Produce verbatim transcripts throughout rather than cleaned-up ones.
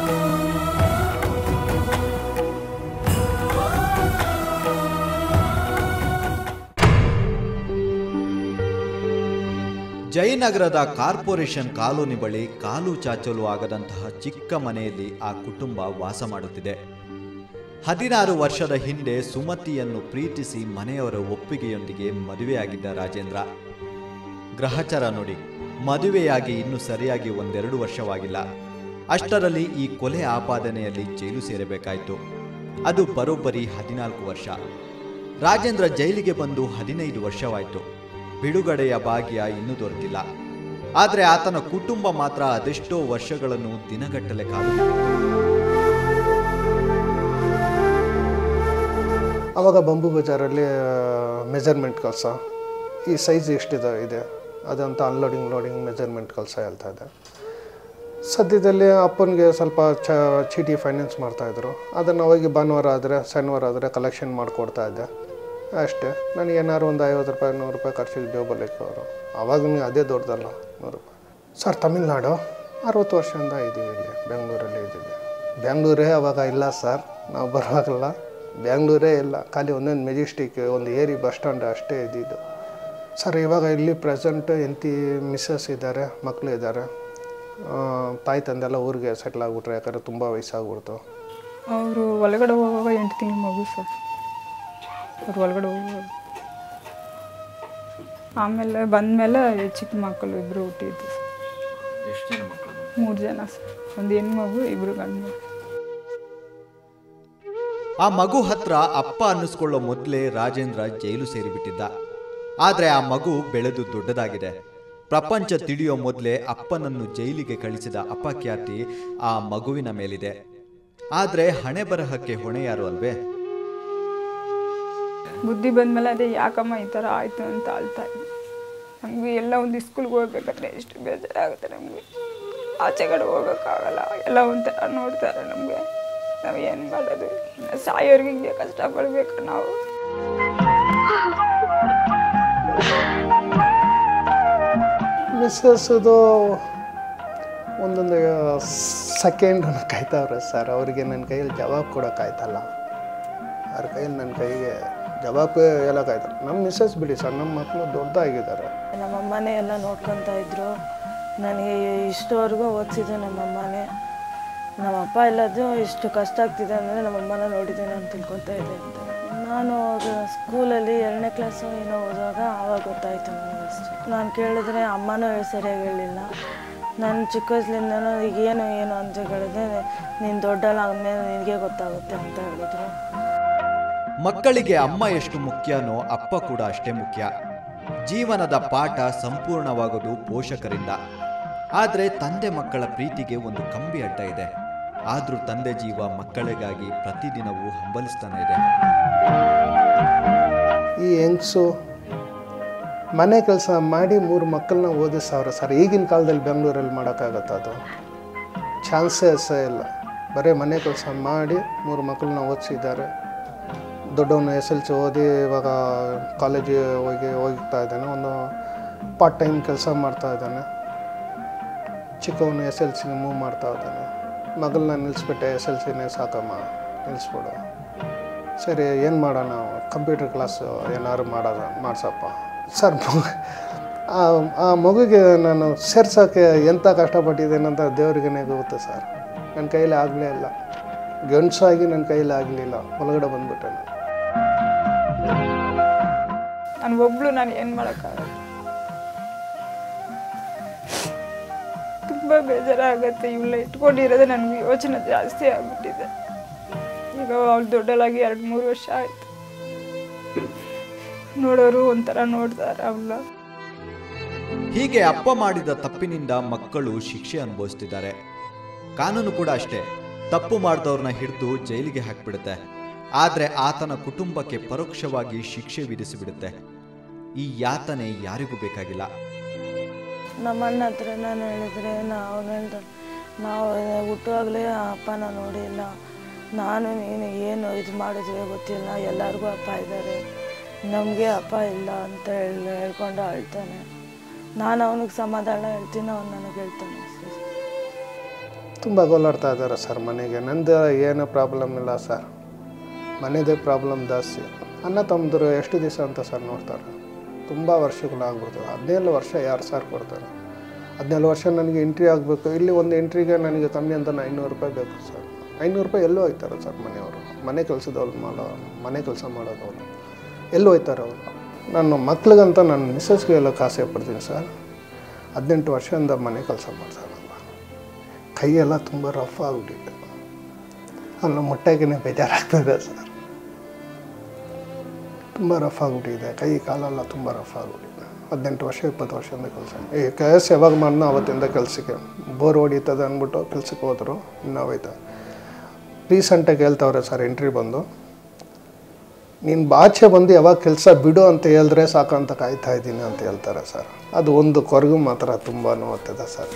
ಜಯನಗರದ corporation colony ಬಳಿ ಕಾಲು ಚಾಚಲು ಆಗದಂತಹ ಚಿಕ್ಕ ಮನೆಯಲ್ಲಿ ಆ ಕುಟುಂಬ ವಾಸ ಮಾಡುತ್ತಿದೆ. ಹದಿನಾರು ವರ್ಷದ ಹಿಂದೆ ಸುಮತಿಯನ್ನು ಪ್ರೀತಿಸಿ ಮನೆಯವರ ಒಪ್ಪಿಗೆಯೊಂದಿಗೆ ಮದುವೆಯಾಗಿದ್ದ ರಾಜೇಂದ್ರ. ಗ್ರಹಚಾರ ನೋಡಿ, ಮದುವೆಯಾಗಿ ಇನ್ನು ಸರಿಯಾಗಿ ಒಂದೆರಡು ವರ್ಷವಾಗಿಲ್ಲ. ಅಷ್ಟರಲ್ಲಿ ಈ ಕೊಲೆ ಆಪಾದನೆಯಲ್ಲಿ ಜೈಲು ಸೇರಬೇಕಾಯಿತು. ಅದು ಬರೋಬ್ಬರಿ ಹದಿನಾಲ್ಕು ವರ್ಷ. ರಾಜೇಂದ್ರ ಜೈಲಿಗೆ ಬಂದು ಹದಿನೈದು ವರ್ಷವಾಯಿತು. ಬಿಡುಗಡೆಯ ಭಾಗ್ಯ ಇನ್ನೂ ದೊರೆತಿಲ್ಲ. ಆದರೆ ಆತನ ಕುಟುಂಬ ಮಾತ್ರ ಅದೆಷ್ಟೋ ವರ್ಷಗಳನ್ನು ದಿನಗಟ್ಟಲೆ ಕಾದು. ಆವಾಗ ಬಂಬು ಬಜಾರಲ್ಲಿ ಮೆಜರ್ಮೆಂಟ್ ಕೆಲಸ, ಈ ಸೈಜ್ ಎಷ್ಟಿದೆ ಇದೆ ಅದಂತ ಅನ್ಲೋಡಿಂಗ್ ಲೋಡಿಂಗ್ ಮೆಜರ್ಮೆಂಟ್ ಕೆಲಸ ಹೇಳ್ತಾ ಇದೆ. ಸದ್ಯದಲ್ಲಿ ಅಪ್ಪನಿಗೆ ಸ್ವಲ್ಪ ಚ ಚೀಟಿ ಫೈನಾನ್ಸ್ ಮಾಡ್ತಾಯಿದ್ರು. ಅದನ್ನು ಹೋಗಿ ಭಾನುವಾರ ಆದರೆ ಶನಿವಾರ ಆದರೆ ಕಲೆಕ್ಷನ್ ಮಾಡಿಕೊಡ್ತಾ ಇದ್ದೆ ಅಷ್ಟೇ. ನನಗೆ ಏನಾದ್ರು ಒಂದು ಐವತ್ತು ರೂಪಾಯಿ ನೂರು ರೂಪಾಯಿ ಖರ್ಚಿಗೆ ಜೋಬಲ್ಲಿ ಅವರು. ಆವಾಗ ನೀವು ಅದೇ ದೊಡ್ಡದಲ್ಲ ನೂರು ರೂಪಾಯಿ. ಸರ್ ತಮಿಳ್ನಾಡು ಅರವತ್ತು ವರ್ಷದಿಂದ ಇದ್ದೀವಿ, ಇಲ್ಲಿ ಬೆಂಗಳೂರಲ್ಲಿ ಇದ್ದೀವಿ. ಬೆಂಗಳೂರೇ ಅವಾಗ ಇಲ್ಲ ಸರ್, ನಾವು ಬರುವಾಗಲ್ಲ ಬೆಂಗಳೂರೇ ಇಲ್ಲ, ಖಾಲಿ ಒಂದೊಂದು ಮೆಜೆಸ್ಟಿಕ್ ಒಂದು ಏರಿ ಬಸ್ ಸ್ಟ್ಯಾಂಡ್ ಅಷ್ಟೇ ಇದ್ದಿದ್ದು ಸರ್. ಇವಾಗ ಇಲ್ಲಿ ಪ್ರೆಸೆಂಟ್ ಎಂತಿ ಮಿಸ್ಸಸ್ ಇದ್ದಾರೆ, ಮಕ್ಕಳು ಇದ್ದಾರೆ. ತಾಯಿ ತಂದೆಲ್ಲ ಊರಿಗೆ ಸೆಟ್ಲ್ ಆಗಿಬಿಟ್ರೆ, ಯಾಕಂದರೆ ತುಂಬ ವಯಸ್ಸಾಗ್ಬಿಡ್ತು. ಅವರು ಒಳಗಡೆ ಹೋಗುವಾಗ ಎಂಟು ತಿಂಗಳು ಮಗು ಸರ್. ಅವ್ರು ಒಳಗಡೆ ಹೋಗುವಾಗ ಆಮೇಲೆ ಬಂದಮೇಲೆ ಚಿಕ್ಕ ಮಕ್ಕಳು ಇಬ್ಬರು ಹುಟ್ಟಿದ್ದು ಸರ್. ಮೂರು ಜನ ಸರ್, ಒಂದು ಹೆಣ್ಮಗು ಇಬ್ಬರು ಗಂಡು ಮಗು. ಆ ಮಗು ಹತ್ರ ಅಪ್ಪ ಅನ್ನಿಸ್ಕೊಳ್ಳೋ ಮೊದಲೇ ರಾಜೇಂದ್ರ ಜೈಲು ಸೇರಿಬಿಟ್ಟಿದ್ದ. ಆದರೆ ಆ ಮಗು ಬೆಳೆದು ದೊಡ್ಡದಾಗಿದೆ. ಪ್ರಪಂಚ ತಿಳಿಯೋ ಮೊದಲೇ ಅಪ್ಪನನ್ನು ಜೈಲಿಗೆ ಕಳಿಸಿದ ಅಪಖ್ಯಾತಿ ಆ ಮಗುವಿನ ಮೇಲಿದೆ. ಆದರೆ ಹಣೆ ಬರಹಕ್ಕೆ ಹೊಣೆ ಯಾರು ಅಲ್ವೇ? ಬುದ್ಧಿ ಬಂದಮೇಲೆ ಅದೇ ಯಾಕಮ್ಮ ಈ ಥರ ಆಯಿತು ಅಂತ ಅಳ್ತಾ ಇದ್ದೆ. ನಮಗೆ ಎಲ್ಲ ಒಂದು ಸ್ಕೂಲ್ಗೆ ಹೋಗ್ಬೇಕಾದ್ರೆ ಎಷ್ಟು ಬೇಜಾರಾಗುತ್ತೆ. ನಮಗೆ ಆಚೆ ಕಡೆ ಹೋಗೋಕ್ಕಾಗಲ್ಲ, ಎಲ್ಲ ಒಂಥರ ನೋಡ್ತಾರೆ ನಮಗೆ. ನಾವು ಏನು ಮಾಡೋದು? ಸಾಯೋರ್ಗೆ ಹಿಂಗೆ ಕಷ್ಟಪಡಬೇಕು ನಾವು. ಮಿಸ್ಸಸ್ದು ಒಂದೊಂದು ಸೆಕೆಂಡನ್ನು ಕಾಯ್ತಾವ್ರೆ ಸರ್. ಅವರಿಗೆ ನನ್ನ ಕೈಯಲ್ಲಿ ಜವಾಬು ಕೊಡೋಕ್ಕಾಯ್ತಲ್ಲ. ಅವ್ರ ಕೈಯಲ್ಲಿ ನನ್ನ ಕೈಗೆ ಜವಾಬು ಎಲ್ಲ ಕಾಯ್ತಾರೆ. ನಮ್ಮ ಮಿಸ್ಸಸ್ ಬಿಡಿ ಸರ್, ನಮ್ಮ ಮಕ್ಕಳು ದೊಡ್ಡದಾಗಿದ್ದಾರೆ. ನಮ್ಮಮ್ಮನೇ ಎಲ್ಲ ನೋಡ್ಕೊತಾ ಇದ್ರು. ನನಗೆ ಇಷ್ಟವರೆಗೂ ಓದಿಸಿದ್ದು ನಮ್ಮಮ್ಮನೇ. ನಮ್ಮಪ್ಪ ಎಲ್ಲದು ಇಷ್ಟು ಕಷ್ಟ ಆಗ್ತಿದೆ ಅಂದರೆ ನಮ್ಮಮ್ಮನ ನೋಡಿದ್ದೇನೆ ಅಂತ ತಿಳ್ಕೊತಾ ಇದೆ ಅಂತ. ನಾನು ಸ್ಕೂಲಲ್ಲಿ ಎರಡನೇ ಕ್ಲಾಸು ಏನೋ ಓದುವಾಗ ಆವಾಗ ಗೊತ್ತಾಯಿತು ನನಗೆ ಅಷ್ಟೇ. ನಾನು ಕೇಳಿದ್ರೆ ಅಮ್ಮನೂ ಸರಿಯಾಗಿ ಹೇಳಿಲ್ಲ. ನಾನು ಚಿಕ್ಕ ವಯಸ್ಸಿನಿಂದನೂ ಈಗ ಏನು ಏನು ಅಂತ ಹೇಳಿದ್ರೆ, ನೀನು ದೊಡ್ಡಲ್ಲ ಆದಮೇಲೆ ನಿನಗೆ ಗೊತ್ತಾಗುತ್ತೆ ಅಂತ ಹೇಳಿದ್ರು. ಮಕ್ಕಳಿಗೆ ಅಮ್ಮ ಎಷ್ಟು ಮುಖ್ಯನೋ ಅಪ್ಪ ಕೂಡ ಅಷ್ಟೇ ಮುಖ್ಯ. ಜೀವನದ ಪಾಠ ಸಂಪೂರ್ಣವಾಗೋದು ಪೋಷಕರಿಂದ. ಆದರೆ ತಂದೆ ಮಕ್ಕಳ ಪ್ರೀತಿಗೆ ಒಂದು ಕಂಬಿ ಅಡ್ಡ ಇದೆ. ಆದರೂ ತಂದೆ ಜೀವ ಮಕ್ಕಳಿಗಾಗಿ ಪ್ರತಿದಿನವೂ ಹಂಬಲಿಸ್ತಾನೆ ಇದೆ. ಈ ಹೆಂಗಸು ಮನೆ ಕೆಲಸ ಮಾಡಿ ಮೂರು ಮಕ್ಕಳನ್ನ ಓದಿಸವ್ರೆ ಸರ್. ಈಗಿನ ಕಾಲದಲ್ಲಿ ಬೆಂಗಳೂರಲ್ಲಿ ಮಾಡೋಕ್ಕಾಗತ್ತೆ? ಅದು ಚಾನ್ಸಸ್ ಇಲ್ಲ. ಬರೀ ಮನೆ ಕೆಲಸ ಮಾಡಿ ಮೂರು ಮಕ್ಕಳನ್ನ ಓದಿಸಿದ್ದಾರೆ. ದೊಡ್ಡವನು ಎಸ್ ಎಲ್ ಸಿ ಓದಿ ಇವಾಗ ಕಾಲೇಜಿಗೆ ಹೋಗಿ ಹೋಗ್ತಾ ಇದ್ದಾನೆ. ಒಂದು ಪಾರ್ಟ್ ಟೈಮ್ ಕೆಲಸ ಮಾಡ್ತಾ ಇದ್ದಾನೆ. ಚಿಕ್ಕವನು ಎಸ್ ಎಲ್ ಸಿಗೆ ಮೂವ್ ಮಾಡ್ತಾ ಇದ್ದಾನೆ. ಮಗಳನ್ನ ನಿಲ್ಲಿಸ್ಬಿಟ್ಟೆ, ಎಸ್ ಎಲ್ ಸಿನೇ ಸಾಕಮ್ಮ ನಿಲ್ಲಿಸ್ಬಿಡು. ಸರಿ ಏನು ಮಾಡೋಣ, ಕಂಪ್ಯೂಟರ್ ಕ್ಲಾಸು ಏನಾದ್ರು ಮಾಡೋದ ಮಾಡಿಸಪ್ಪ ಸರ್. ಆ ಮಗುಗೆ ನಾನು ಸೇರ್ಸೋಕ್ಕೆ ಎಂಥ ಕಷ್ಟಪಟ್ಟಿದ್ದೇನೆ ಅಂತ ದೇವರಿಗೇ ಗೊತ್ತು ಸರ್. ನನ್ನ ಕೈಯಲ್ಲಿ ಆಗಲೇ ಇಲ್ಲ. ಗಂಡಸಾಗಿ ನನ್ನ ಕೈಯಲ್ಲಿ ಆಗಲಿಲ್ಲ. ಒಳಗಡೆ ಬಂದ್ಬಿಟ್ಟೆ ನಾನು. ನಾನು ಒಬ್ಳು ನಾನು ಏನು ಮಾಡೋಕ್ಕಾಗಲ್ಲ. ತುಂಬ ಬೇಜಾರಾಗುತ್ತೆ. ಇವಳ ಇಟ್ಕೊಂಡಿರೋದೇ ನನಗೆ ಯೋಚನೆ ಜಾಸ್ತಿ ಆಗಿಬಿಟ್ಟಿದೆ. ಈಗ ಅವಳು ದೊಡ್ಡಲಾಗಿ ಎರಡು ಮೂರು ವರ್ಷ ಆಯಿತು. ನೋಡೋರು ಒಂಥರ ನೋಡ್ತಾರೆ ಅವಳ. ಹೀಗೆ ಅಪ್ಪ ಮಾಡಿದ ತಪ್ಪಿನಿಂದ ಮಕ್ಕಳು ಶಿಕ್ಷೆ ಅನುಭವಿಸ್ತಿದ್ದಾರೆ. ಕಾನೂನು ಕೂಡ ಅಷ್ಟೇ, ತಪ್ಪು ಮಾಡಿದವ್ರನ್ನ ಹಿಡಿದು ಜೈಲಿಗೆ ಹಾಕಿಬಿಡುತ್ತೆ. ಆದರೆ ಆತನ ಕುಟುಂಬಕ್ಕೆ ಪರೋಕ್ಷವಾಗಿ ಶಿಕ್ಷೆ ವಿಧಿಸಿಬಿಡುತ್ತೆ. ಈ ಯಾತನೆ ಯಾರಿಗೂ ಬೇಕಾಗಿಲ್ಲ. ನಮ್ಮಣ್ಣ ಹತ್ರ ನಾನು ಹೇಳಿದ್ರೆ ನಾವು ಹೇಳ್ದ ನಾವು ಹುಟ್ಟುವಾಗಲೇ ಅಪ್ಪನ ನೋಡಿಲ್ಲ. ನಾನು ನೀನು ಏನು ಇದು ಮಾಡಿದ್ವಿ ಗೊತ್ತಿಲ್ಲ. ಎಲ್ಲರಿಗೂ ಅಪ್ಪ ಇದ್ದಾರೆ, ನಮಗೆ ಅಪ್ಪ ಇಲ್ಲ ಅಂತ ಹೇಳಿ ಹೇಳ್ಕೊಂಡು ಅಳ್ತಾನೆ. ನಾನು ಅವನಿಗೆ ಸಮಾಧಾನ ಹೇಳ್ತೀನಿ, ಅವನು ನನಗೆ ಹೇಳ್ತಾನೆ. ತುಂಬ ಗೋಲಾಡ್ತಾ ಇದ್ದಾರೆ ಸರ್ ಮನೆಗೆ. ನಂದು ಏನೂ ಪ್ರಾಬ್ಲಮ್ ಇಲ್ಲ ಸರ್, ಮನೆಯದೇ ಪ್ರಾಬ್ಲಮ್ ಜಾಸ್ತಿ. ಅಣ್ಣ ತಮ್ಮದ್ರು ಎಷ್ಟು ದಿವಸ ಅಂತ ಸರ್ ನೋಡ್ತಾರೆ, ತುಂಬ ವರ್ಷಗಳಾಗ್ಬಿಡ್ತವೆ. ಹದಿನೇಳು ವರ್ಷ ಯಾರು ಸರ್ ಕೊಡ್ತಾರೆ? ಹದಿನೇಳು ವರ್ಷ ನನಗೆ ಎಂಟ್ರಿ ಆಗಬೇಕು. ಇಲ್ಲಿ ಒಂದು ಎಂಟ್ರಿಗೆ ನನಗೆ ಕಮ್ಮಿ ಅಂತ ಐನೂರು ರೂಪಾಯಿ ಬೇಕು ಸರ್. ಐನೂರು ರೂಪಾಯಿ ಎಲ್ಲೂ ಹೋಯ್ತಾರೆ ಸರ್ ಮನೆಯವರು, ಮನೆ ಕೆಲಸದವ್ರು ಮಾಡೋ ಮನೆ ಕೆಲಸ ಮಾಡೋದವ್ರು ಎಲ್ಲೂ ಹೋಯ್ತಾರೆ ಅವರು. ನನ್ನ ಮಕ್ಳಿಗಂತ ನನ್ನ ಮಿಸ್ಸಸ್ಗೆ ಹೇಳೋಕೆ ಆಸೆ ಪಡ್ತೀನಿ ಸರ್. ಹದಿನೆಂಟು ವರ್ಷದಿಂದ ಮನೆ ಕೆಲಸ ಮಾಡ್ತಾರಲ್ಲ, ಕೈಯೆಲ್ಲ ತುಂಬ ರಫ್ ಆಗಿಬಿಟ್ಟಿದೆ. ಅಲ್ಲ ಮೊಟ್ಟೆಗೆ ಬೇಜಾರಾಗ್ತದೆ ಸರ್, ತುಂಬ ರಫ್ ಆಗಿಬಿಟ್ಟಿದೆ. ಕೈ ಕಾಲೆಲ್ಲ ತುಂಬ ರಫ್ ಆಗಿಬಿಟ್ಟಿದೆ. ಹದಿನೆಂಟು ವರ್ಷ ಇಪ್ಪತ್ತು ವರ್ಷದಿಂದ ಕೆಲಸ. ಈ ಕೆಲಸ ಯಾವಾಗ ಮಾಡ್ನೋ ಅವತ್ತಿಂದ ಕೆಲಸಕ್ಕೆ ಬೋರ್ ಹೊಡಿತದೆ ಅಂದ್ಬಿಟ್ಟು ಕೆಲ್ಸಕ್ಕೆ ಹೋದರು. ಇನ್ನೂ ಹೋಯ್ತು. ರೀಸೆಂಟಾಗಿ ಹೇಳ್ತವ್ರೆ ಸರ್ ಎಂಟ್ರಿ ಬಂದು, ನೀನು ಬಾಚೆ ಬಂದು ಯಾವಾಗ ಕೆಲಸ ಬಿಡು ಅಂತ ಹೇಳಿದ್ರೆ ಸಾಕು ಅಂತ ಕಾಯ್ತಾ ಇದ್ದೀನಿ ಅಂತ ಹೇಳ್ತಾರೆ ಸರ್. ಅದು ಒಂದು ಕೊರಗು ಮಾತ್ರ ತುಂಬ ನೋವ್ತದೆ ಸರ್,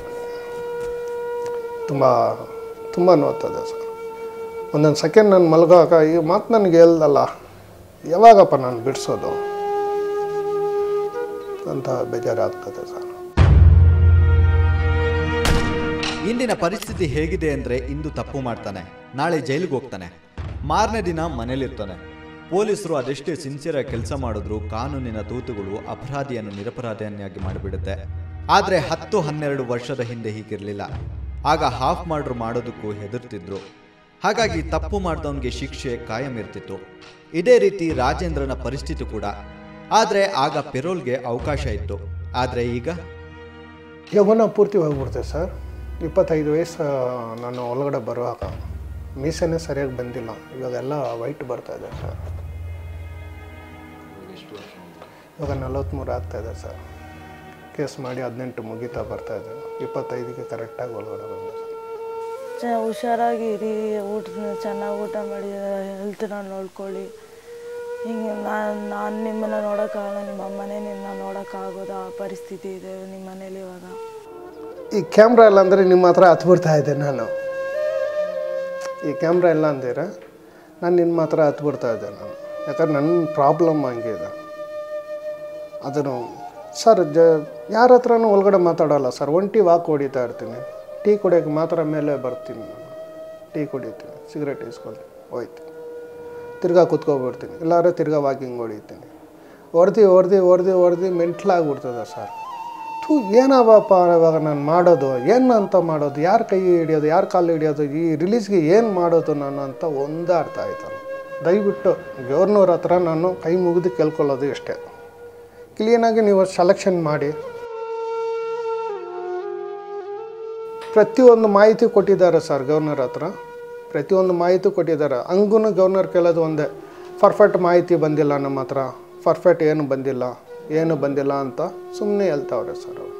ತುಂಬ ತುಂಬ ನೋವ್ತದೆ ಸರ್. ಒಂದೊಂದು ಸೆಕೆಂಡ್ ನಾನು ಮಲಗೋಕೆ ಈ ಮಾತು ನನಗೆ ಹೇಳ್ದಲ್ಲ, ಯಾವಾಗಪ್ಪ ನಾನು ಬಿಡಿಸೋದು ಅಂತ ಬೇಜಾರಾಗ್ತದೆ ಸರ್. ಇಂದಿನ ಪರಿಸ್ಥಿತಿ ಹೇಗಿದೆ ಅಂದರೆ, ಇಂದು ತಪ್ಪು ಮಾಡ್ತಾನೆ, ನಾಳೆ ಜೈಲಿಗೆ ಹೋಗ್ತಾನೆ, ಮಾರನೇ ದಿನ ಮನೇಲಿರ್ತಾನೆ. ಪೊಲೀಸರು ಅದೆಷ್ಟೇ ಸಿನ್ಸಿಯರಾಗಿ ಕೆಲಸ ಮಾಡಿದ್ರು ಕಾನೂನಿನ ತೂತುಗಳು ಅಪರಾಧಿಯನ್ನು ನಿರಪರಾಧಿಯನ್ನಾಗಿ ಮಾಡಿಬಿಡುತ್ತೆ. ಆದರೆ ಹತ್ತು ಹನ್ನೆರಡು ವರ್ಷದ ಹಿಂದೆ ಹೀಗಿರಲಿಲ್ಲ. ಆಗ ಹಾಫ್ ಮರ್ಡರ್ ಮಾಡೋದಕ್ಕೂ ಹೆದರ್ತಿದ್ರು. ಹಾಗಾಗಿ ತಪ್ಪು ಮಾಡಿದವನಿಗೆ ಶಿಕ್ಷೆ ಕಾಯಂ ಇರ್ತಿತ್ತು. ಇದೇ ರೀತಿ ರಾಜೇಂದ್ರನ ಪರಿಸ್ಥಿತಿ ಕೂಡ. ಆದರೆ ಆಗ ಪೆರೋಲ್ಗೆ ಅವಕಾಶ ಇತ್ತು. ಆದರೆ ಈಗ ಯೌವನ ಪೂರ್ತಿ ಹೋಗ್ಬಿಡ್ತೇವೆ ಸರ್. ಇಪ್ಪತ್ತೈದು ವಯಸ್ಸು ನಾನು ಒಳಗಡೆ ಬರುವಾಗ ಮೀಸೆನೇ ಸರಿಯಾಗಿ ಬಂದಿಲ್ಲ. ಇವಾಗೆಲ್ಲ ವೈಟ್ ಬರ್ತಾ ಇದೆ ಸರ್. ಇವಾಗ ನಲವತ್ತ್ಮೂರು ಆಗ್ತಾಯಿದೆ ಸರ್. ಕೇಸ್ ಮಾಡಿ ಹದಿನೆಂಟು ಮುಗೀತಾ ಬರ್ತಾಯಿದೆ. ಇಪ್ಪತ್ತೈದಕ್ಕೆ ಕರೆಕ್ಟಾಗಿ ಒಳಗಡೆ ಬಂದೆ ಸರ್. ಚ ಹುಷಾರಾಗಿರಿ, ಊಟ ಚೆನ್ನಾಗಿ ಊಟ ಮಾಡಿ ಹೆಲ್ತನ್ನ ನೋಡ್ಕೊಳ್ಳಿ. ಹಿಂಗೆ ನಾನು ನಾನು ನಿಮ್ಮನ್ನು ನೋಡೋಕ್ಕಾಗಲ್ಲ, ನಿಮ್ಮ ಅಮ್ಮನೇ ನಿಮ್ಮನ್ನ ನೋಡೋಕ್ಕಾಗೋದು ಆ ಪರಿಸ್ಥಿತಿ ಇದೆ ನಿಮ್ಮ ಮನೇಲಿ ಇವಾಗ. ಈ ಕ್ಯಾಮ್ರಾ ಇಲ್ಲ ಅಂದರೆ ನಿಮ್ಮ ಹತ್ರ ಹತ್ಬಿಡ್ತಾ ಇದ್ದೆ ನಾನು. ಈ ಕ್ಯಾಮ್ರಾ ಇಲ್ಲ ಅಂದಿರ ನಾನು ನಿಮ್ಮ ಹತ್ರ ಹತ್ಬಿಡ್ತಾ ಇದ್ದೆ ನಾನು. ಯಾಕಂದ್ರೆ ನನ್ನ ಪ್ರಾಬ್ಲಮ್ ಹಂಗಿದೆ. ಅದನ್ನು ಸರ್ ಜ ಯಾರ ಹತ್ರನೂ ಒಳಗಡೆ ಮಾತಾಡೋಲ್ಲ ಸರ್. ಒಂಟಿ ವಾಕ್ ಹೊಡಿತಾ ಇರ್ತೀನಿ. ಟೀ ಕುಡಿಯೋಕ್ಕೆ ಮಾತ್ರ ಮೇಲೆ ಬರ್ತೀನಿ ನಾನು. ಟೀ ಕುಡಿತೀನಿ, ಸಿಗರೇಟ್ ಇಸ್ಕೊಳ್ತೀನಿ, ಹೋಯ್ತೀನಿ, ತಿರ್ಗಾ ಕುತ್ಕೊಬಿಡ್ತೀನಿ. ಇಲ್ಲಾಂದರೆ ತಿರ್ಗಾ ವಾಕಿಂಗ್ ಹೊಡಿತೀನಿ. ಹೊಡೆದು ಹೊಡೆದು ಹೊಡೆದು ಹೊಡೆದು ಮೆಂಟ್ಲಾಗ್ಬಿಡ್ತದೆ ಸರ್. ಥೂ ಏನವಪ್ಪ ಇವಾಗ ನಾನು ಮಾಡೋದು ಏನು ಅಂತ ಮಾಡೋದು, ಯಾರ ಕೈ ಹಿಡಿಯೋದು, ಯಾರ ಕಾಲು ಹಿಡಿಯೋದು, ಈ ರಿಲೀಸ್ಗೆ ಏನು ಮಾಡೋದು ನಾನು ಅಂತ ಒಂದೇ ಅರ್ಥ ಆಯ್ತಲ್ಲ. ದಯವಿಟ್ಟು ಗೌರ್ನವ್ರ ಹತ್ರ ನಾನು ಕೈ ಮುಗಿದು ಕೇಳ್ಕೊಳ್ಳೋದು ಇಷ್ಟೇ, ಕ್ಲೀನಾಗಿ ನೀವು ಸೆಲೆಕ್ಷನ್ ಮಾಡಿ. ಪ್ರತಿಯೊಂದು ಮಾಹಿತಿ ಕೊಟ್ಟಿದ್ದಾರೆ ಸರ್ ಗವರ್ನರ್ ಹತ್ರ, ಪ್ರತಿಯೊಂದು ಮಾಹಿತಿ ಕೊಟ್ಟಿದ್ದಾರೆ. ಹಂಗೂ ಗವರ್ನರ್ ಕೇಳೋದು ಒಂದೇ, ಪರ್ಫೆಕ್ಟ್ ಮಾಹಿತಿ ಬಂದಿಲ್ಲ ನಮ್ಮ ಹತ್ರ, ಪರ್ಫೆಕ್ಟ್ ಏನು ಬಂದಿಲ್ಲ ಏನು ಬಂದಿಲ್ಲ ಅಂತ ಸುಮ್ಮನೆ ಹೇಳ್ತಾವ್ರೆ ಸರ್ ಅವರು.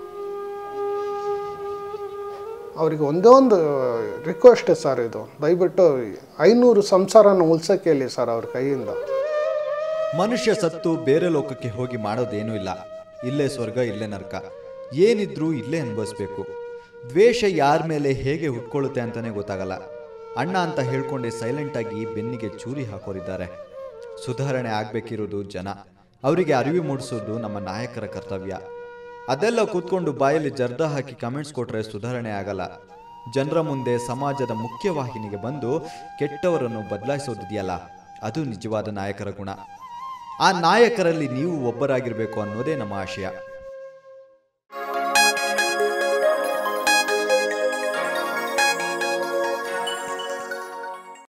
ಅವರಿಗೆ ಒಂದೇ ಒಂದು ರಿಕ್ವೆಸ್ಟ್ ಸರ್, ಇದು ದಯವಿಟ್ಟು ಐನೂರು ಸಂಸಾರನ ಉಳ್ಸೋಕ್ಕೆ ಹೇಳಿ ಸರ್ ಅವ್ರ ಕೈಯಿಂದ. ಮನುಷ್ಯ ಸತ್ತು ಬೇರೆ ಲೋಕಕ್ಕೆ ಹೋಗಿ ಮಾಡೋದೇನೂ ಇಲ್ಲ. ಇಲ್ಲೇ ಸ್ವರ್ಗ, ಇಲ್ಲೇ ನರಕ, ಏನಿದ್ರೂ ಇಲ್ಲೇ ಅನುಭವಿಸ್ಬೇಕು. ದ್ವೇಷ ಯಾರ ಮೇಲೆ ಹೇಗೆ ಹುಟ್ಕೊಳ್ಳುತ್ತೆ ಅಂತಲೇ ಗೊತ್ತಾಗಲ್ಲ. ಅಣ್ಣ ಅಂತ ಹೇಳ್ಕೊಂಡೆ ಸೈಲೆಂಟಾಗಿ ಬೆನ್ನಿಗೆ ಚೂರಿ ಹಾಕೋರಿದ್ದಾರೆ. ಸುಧಾರಣೆ ಆಗಬೇಕಿರೋದು ಜನ, ಅವರಿಗೆ ಅರಿವು ಮೂಡಿಸೋದು ನಮ್ಮ ನಾಯಕರ ಕರ್ತವ್ಯ. ಅದೆಲ್ಲ ಕೂತ್ಕೊಂಡು ಬಾಯಲ್ಲಿ ಜರ್ದ ಹಾಕಿ ಕಮೆಂಟ್ಸ್ ಕೊಟ್ಟರೆ ಸುಧಾರಣೆ ಆಗಲ್ಲ. ಜನರ ಮುಂದೆ ಸಮಾಜದ ಮುಖ್ಯವಾಹಿನಿಗೆ ಬಂದು ಕೆಟ್ಟವರನ್ನು ಬದಲಾಯಿಸೋದಿದೆಯಲ್ಲ, ಅದು ನಿಜವಾದ ನಾಯಕರ ಗುಣ. ಆ ನಾಯಕರಲ್ಲಿ ನೀವು ಒಬ್ಬರಾಗಿರಬೇಕು ಅನ್ನೋದೇ ನಮ್ಮ ಆಶಯ.